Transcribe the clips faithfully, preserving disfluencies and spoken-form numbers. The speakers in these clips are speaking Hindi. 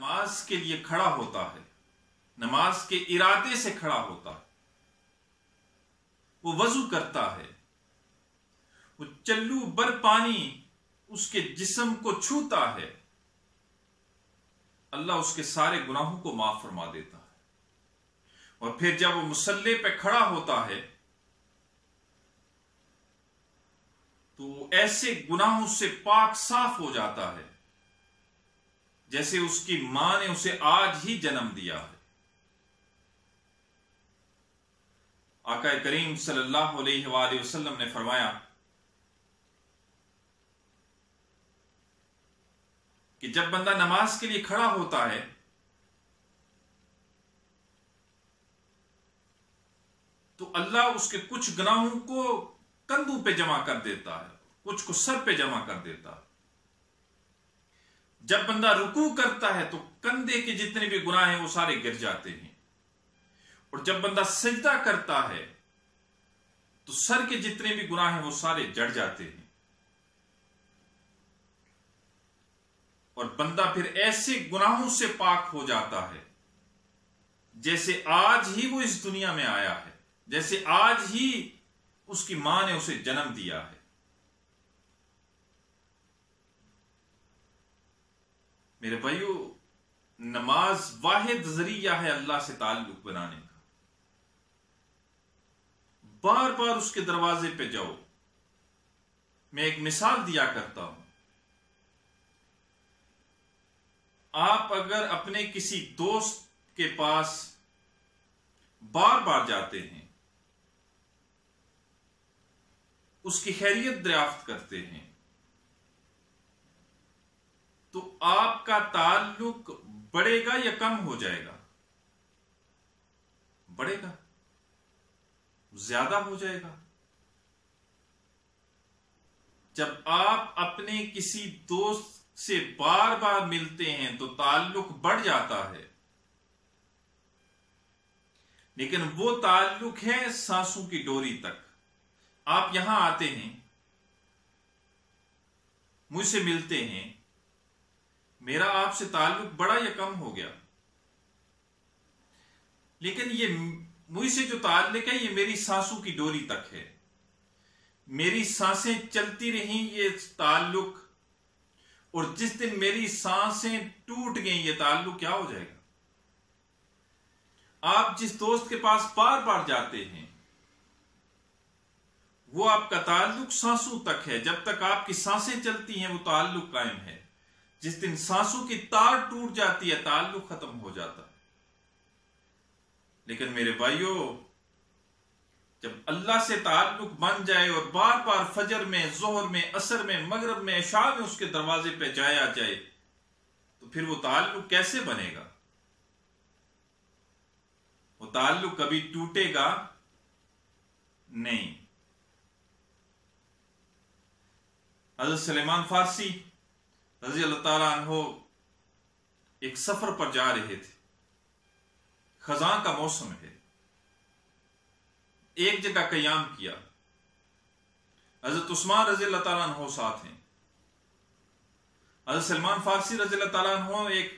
नमाज के लिए खड़ा होता है, नमाज के इरादे से खड़ा होता है, वो वजू करता है, वो चल्लू बर पानी उसके जिस्म को छूता है, अल्लाह उसके सारे गुनाहों को माफ फरमा देता है। और फिर जब वो मुसल्ले पे खड़ा होता है तो ऐसे गुनाहों से पाक साफ हो जाता है जैसे उसकी मां ने उसे आज ही जन्म दिया है। आका करीम सल्लल्लाहु अलैहि वसल्लम ने फरमाया कि जब बंदा नमाज के लिए खड़ा होता है तो अल्लाह उसके कुछ गुनाहों को कंधों पे जमा कर देता है, कुछ को सर पे जमा कर देता है। जब बंदा रुकू करता है तो कंधे के जितने भी गुनाह हैं वो सारे गिर जाते हैं, और जब बंदा सजदा करता है तो सर के जितने भी गुनाह हैं वो सारे जड़ जाते हैं, और बंदा फिर ऐसे गुनाहों से पाक हो जाता है जैसे आज ही वो इस दुनिया में आया है, जैसे आज ही उसकी मां ने उसे जन्म दिया है। मेरे भाइयों, नमाज वाहिद जरिया है अल्लाह से ताल्लुक बनाने का। बार बार उसके दरवाजे पे जाओ। मैं एक मिसाल दिया करता हूं, आप अगर अपने किसी दोस्त के पास बार बार जाते हैं, उसकी खैरियत दरियाफ्त करते हैं, तो आपका ताल्लुक बढ़ेगा या कम हो जाएगा? बढ़ेगा, ज्यादा हो जाएगा। जब आप अपने किसी दोस्त से बार बार मिलते हैं तो ताल्लुक बढ़ जाता है, लेकिन वो ताल्लुक है सांसों की डोरी तक। आप यहां आते हैं, मुझसे मिलते हैं, मेरा आपसे ताल्लुक बढ़ा या कम हो गया? लेकिन ये मुझसे जो ताल्लुक है ये मेरी सांसों की डोरी तक है। मेरी सांसें चलती रही ये ताल्लुक, और जिस दिन मेरी सांसें टूट गई ये ताल्लुक क्या हो जाएगा? आप जिस दोस्त के पास बार बार जाते हैं वो आपका ताल्लुक सांसों तक है। जब तक आपकी सांसें चलती हैं वो ताल्लुक कायम है। जिस दिन सांसों की तार टूट जाती है ताल्लुक खत्म हो जाता है। लेकिन मेरे भाइयों, जब अल्लाह से ताल्लुक बन जाए और बार बार फजर में, जोहर में, असर में, मगरिब में, इशा में उसके दरवाजे पे जाया जाए तो फिर वो ताल्लुक कैसे बनेगा? वो ताल्लुक कभी टूटेगा नहीं। हज़रत सुलेमान फारसी रज़ी अल्लाह ताला अन्हो एक सफर पर जा रहे थे। खज़ां का मौसम है। एक जगह कयाम किया। हज़रत उस्मान रज़ी अल्लाह ताला अन्हो साथ हैं। हज़रत सलमान फारसी रज़ी अल्लाह ताला अन्हो एक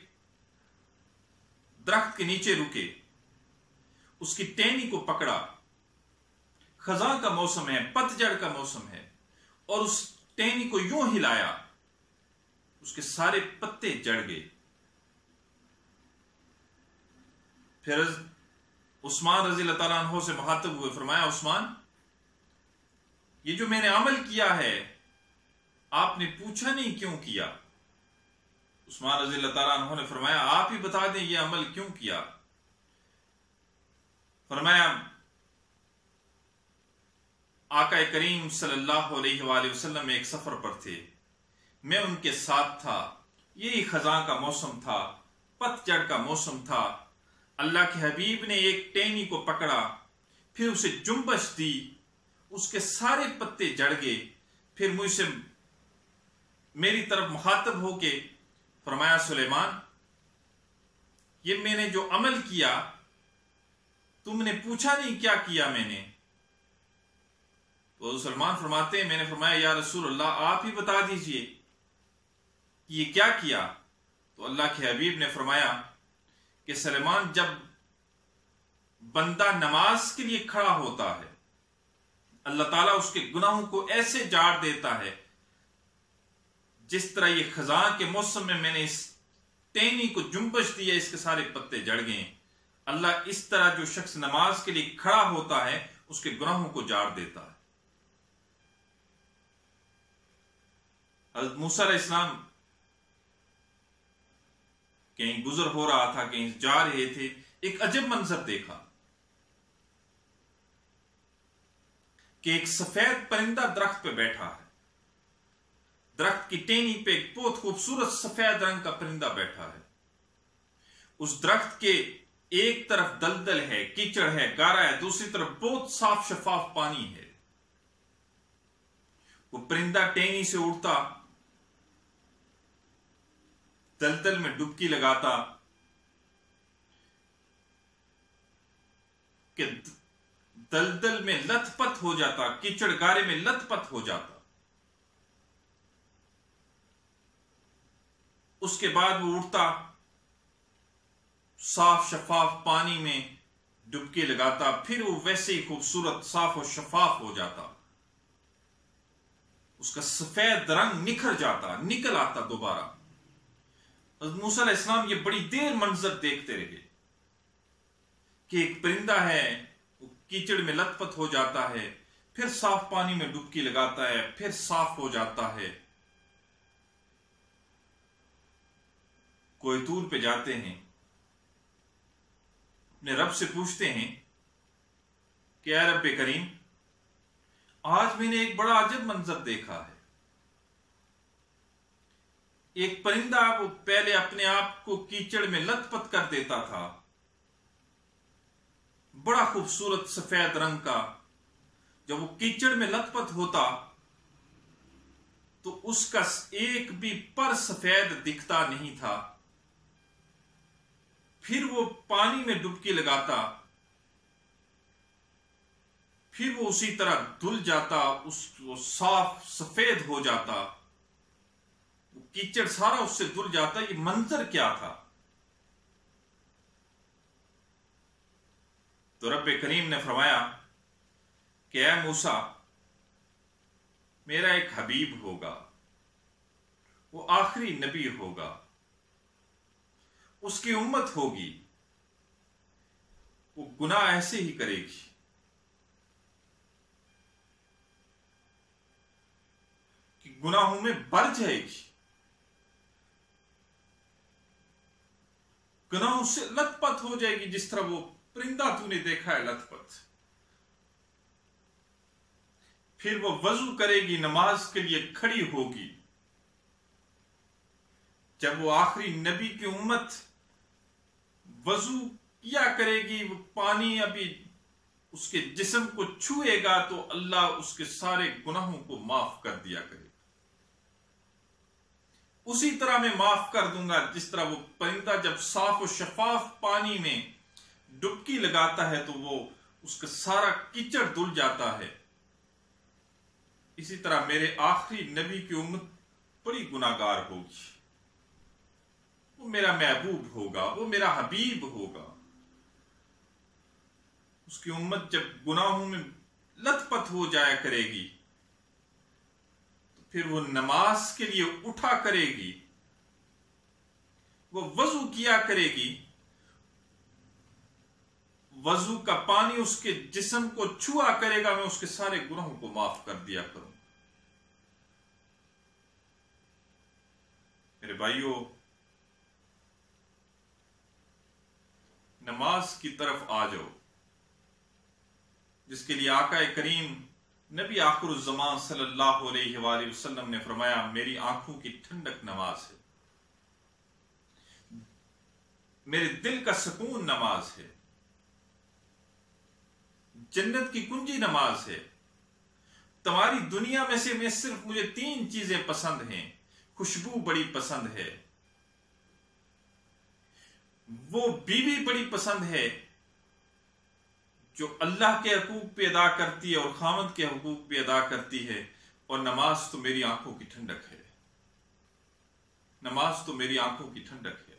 दरख्त के नीचे रुके, उसकी टहनी को पकड़ा। खज़ां का मौसम है, पतझड़ का मौसम है, और उस टहनी को यूं हिलाया, उसके सारे पत्ते जड़ गए। फिर उस्मान रज़ी अल्लाह ताला अन्हो से मुखातब हुए, फरमाया उस्मान, ये जो मैंने अमल किया है आपने पूछा नहीं क्यों किया? उस्मान रज़ी अल्लाह ताला अन्हो ने फरमाया, आप ही बता दें ये अमल क्यों किया? फरमाया, आका करीम सल्लल्लाहु अलैहि वसल्लम एक सफर पर थे, मैं उनके साथ था, यही खज़ां का मौसम था, पतझड़ का मौसम था। अल्लाह के हबीब ने एक टहनी को पकड़ा, फिर उसे जुम्बश दी, उसके सारे पत्ते जड़ गए। फिर मुझसे मेरी तरफ मुखातब होके फरमाया, सुलेमान, ये मैंने जो अमल किया तुमने पूछा नहीं क्या किया मैंने? तो सलमान फरमाते हैं, मैंने फरमाया, या रसूल अल्लाह, आप ही बता दीजिए कि ये क्या किया? तो अल्लाह के हबीब ने फरमाया कि सलेमान, जब बंदा नमाज के लिए खड़ा होता है, अल्लाह ताला उसके गुनाहों को ऐसे जाड़ देता है जिस तरह ये खजां के मौसम में मैंने इस टेनी को जुम्बश दिया, इसके सारे पत्ते जड़ गए। अल्लाह इस तरह जो शख्स नमाज के लिए खड़ा होता है उसके गुनाहों को जाड़ देता है। हज़रत मूसा अलैहिस्सलाम कहीं गुजर हो रहा था, कहीं जा रहे थे, एक अजब मंजर देखा कि एक सफेद परिंदा दरख्त पे बैठा है। दरख्त की टेनी पे एक बहुत खूबसूरत सफेद रंग का परिंदा बैठा है। उस दरख्त के एक तरफ दलदल है, कीचड़ है, गारा है, दूसरी तरफ बहुत साफ शफाफ पानी है। वो परिंदा टेनी से उड़ता, दलदल में डुबकी लगाता कि दलदल में लथपथ हो जाता, कीचड़ गारे में लथपथ हो जाता। उसके बाद वो उड़ता, साफ शफाफ पानी में डुबकी लगाता, फिर वो वैसे ही खूबसूरत साफ और शफाफ हो जाता। उसका सफेद रंग निखर जाता, निकल आता दोबारा। हज़रत मूसा अलैहिस्सलाम ये बड़ी देर मंजर देखते रहे कि एक परिंदा है, वो कीचड़ में लथपथ हो जाता है, फिर साफ पानी में डुबकी लगाता है, फिर साफ हो जाता है। कोई तूर पे जाते हैं, अपने रब से पूछते हैं कि या रब करीम, आज मैंने एक बड़ा अजब मंजर देखा है। एक परिंदा वो पहले अपने आप को कीचड़ में लथपथ कर देता था, बड़ा खूबसूरत सफेद रंग का। जब वो कीचड़ में लथपथ होता तो उसका एक भी पर सफेद दिखता नहीं था। फिर वो पानी में डुबकी लगाता, फिर वो उसी तरह धुल जाता, उस वो साफ सफेद हो जाता, वो कीचड़ सारा उससे धुल जाता। ये मंजर क्या था? तो रब करीम ने फरमाया कि ऐ मूसा, मेरा एक हबीब होगा, वो आखिरी नबी होगा, उसकी उम्मत होगी, वो गुनाह ऐसे ही करेगी, कि गुनाहों में बढ़ जाएगी, गुनाहों से लथपथ हो जाएगी, जिस तरह वो परिंदा तूने देखा है लथपथ। फिर वो वजू करेगी, नमाज के लिए खड़ी होगी। जब वो आखिरी नबी की उम्मत वजू किया करेगी, वो पानी अभी उसके जिस्म को छुएगा तो अल्लाह उसके सारे गुनाहों को माफ कर दिया करेगा। उसी तरह मैं माफ कर दूंगा जिस तरह वो परिंदा जब साफ और शफाफ पानी में डुबकी लगाता है तो वो उसका सारा कीचड़ धुल जाता है। इसी तरह मेरे आखिरी नबी की उम्मत बड़ी गुनाहगार होगी, वो मेरा महबूब होगा, वो मेरा हबीब होगा। उसकी उम्मत जब गुनाहों में लथपथ हो जाया करेगी तो फिर वो नमाज के लिए उठा करेगी, वो वजू किया करेगी, वजू का पानी उसके जिस्म को छुआ करेगा, मैं उसके सारे गुनाहों को माफ कर दिया करूं। मेरे भाइयों, नमाज की तरफ आ जाओ, जिसके लिए आका करीम नबी आखिरुज़्ज़मान सल्लल्लाहु अलैहि वसल्लम ने फरमाया, मेरी आंखों की ठंडक नमाज है, मेरे दिल का सुकून नमाज है, जन्नत की कुंजी नमाज है। तुम्हारी दुनिया में से मैं सिर्फ मुझे तीन चीजें पसंद हैं। खुशबू बड़ी पसंद है, वो बीवी बड़ी पसंद है जो अल्लाह के हकूक पे अदा करती है और खामद के हकूक पे अदा करती है, और नमाज तो मेरी आंखों की ठंडक है। नमाज तो मेरी आंखों की ठंडक है।